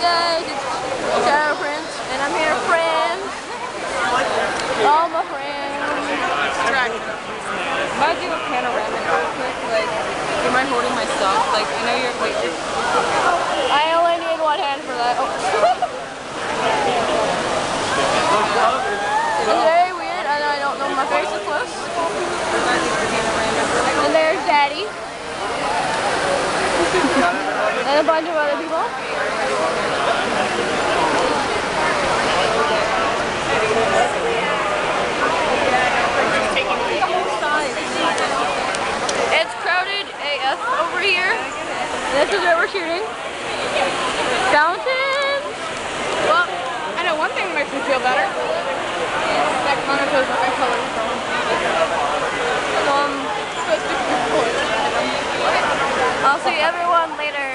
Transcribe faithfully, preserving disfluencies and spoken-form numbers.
guys, it's Shadow Prince, and I'm here with friends. All my friends. If I do a panoramic real quick, like, do you mind holding my stuff? Like, I know you're, wait, you're... I only need one hand for that. Oh. It's very weird, and I don't know my face is close. And there's Daddy. And a bunch of other people. It's crowded A F over here. This is where we're shooting. Fountains. Well, I know one thing that makes me feel better. That kind of shows what my color is from. Um, I'll see everyone later.